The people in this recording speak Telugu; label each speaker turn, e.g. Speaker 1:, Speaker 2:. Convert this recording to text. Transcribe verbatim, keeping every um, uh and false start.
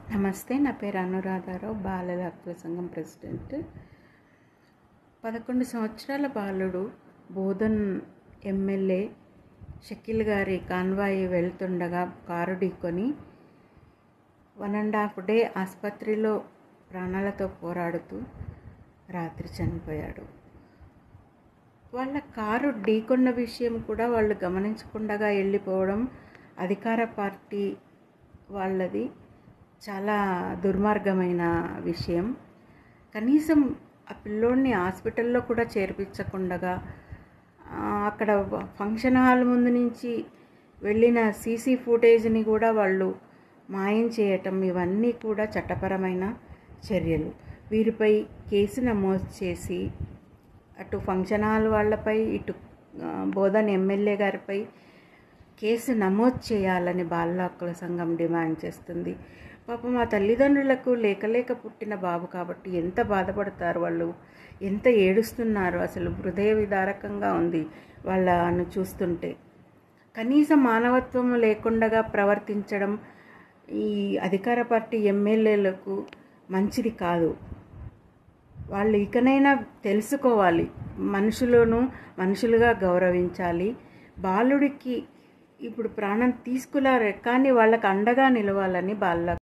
Speaker 1: నమస్తే, నా పేరు అనురాధారావు, బాలల హక్కుల సంఘం ప్రెసిడెంట్. పదకొండు సంవత్సరాల బాలుడు బోధన్ ఎమ్మెల్యే షకీల్ గారి కాన్వాయ్ వెళ్తుండగా కారు ఢీకొని వన్ అండ్ హాఫ్ డే ఆసుపత్రిలో ప్రాణాలతో పోరాడుతూ రాత్రి చనిపోయాడు. వాళ్ళ కారు ఢీకొన్న విషయం కూడా వాళ్ళు గమనించకుండా వెళ్ళిపోవడం అధికార పార్టీ వాళ్ళది చాలా దుర్మార్గమైన విషయం. కనీసం ఆ పిల్లోడిని హాస్పిటల్లో కూడా చేర్పించకుండా అక్కడ ఫంక్షన్ హాల్ ముందు నుంచి వెళ్ళిన సీసీ ఫుటేజ్ని కూడా వాళ్ళు మాయం చేయటం, ఇవన్నీ కూడా చట్టపరమైన చర్యలు. వీరిపై కేసు నమోదు చేసి అటు ఫంక్షన్ హాల్ వాళ్ళపై ఇటు బోధన్ ఎమ్మెల్యే గారిపై కేసు నమోదు చేయాలని బాలల హక్కుల సంఘం డిమాండ్ చేస్తుంది. పాపం మా తల్లిదండ్రులకు లేకలేక పుట్టిన బాబు కాబట్టి ఎంత బాధపడతారు వాళ్ళు, ఎంత ఏడుస్తున్నారు. అసలు హృదయ విదారకంగా ఉంది వాళ్ళను చూస్తుంటే. కనీసం మానవత్వం లేకుండా ప్రవర్తించడం ఈ అధికార పార్టీ ఎమ్మెల్యేలకు మంచిది కాదు. వాళ్ళు ఇకనైనా తెలుసుకోవాలి, మనుషులను మనుషులుగా గౌరవించాలి. బాలుడికి ఇప్పుడు ప్రాణం తీసుకున్నారు కానీ వాళ్ళకు అండగా నిలవాలని బాలల